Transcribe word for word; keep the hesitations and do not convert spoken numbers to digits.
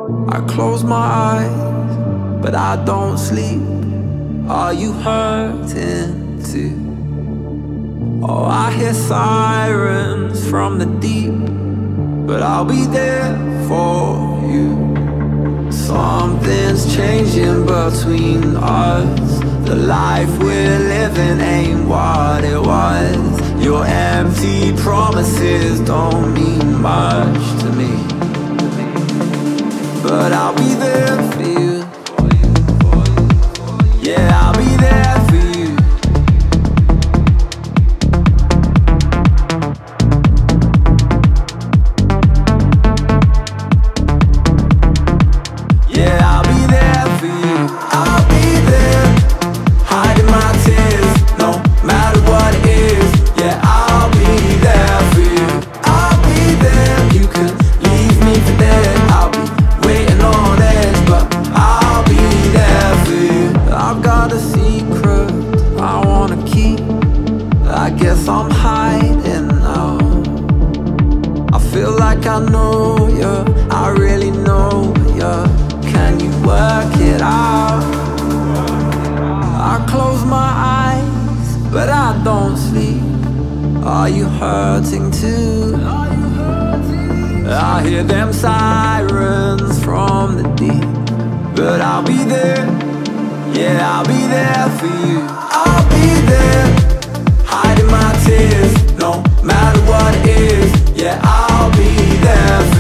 I close my eyes, but I don't sleep. Are you hurting too? Oh, I hear sirens from the deep, but I'll be there for you. Something's changing between us. The life we're living ain't what it was. Your empty promises don't mean much to me, but I'll be there for you. Yeah, I'll be there for you. Yeah, I'll be there for you. I'll be there, hiding my tears, no matter what it is. Yeah, I'll be there for you. I'll be there. You can leave me for dead. I'll be waiting on edge, but I'll be there for you. I've got a secret I wanna keep. I guess I'm hiding now. I feel like I know you, I really know you. Can you work it out? I close my eyes, but I don't sleep. Are you hurting too? I hear them sirens from the deep, but I'll be there. Yeah, I'll be there for you. I'll be there, hiding my tears, no matter what it is. Yeah, I'll be there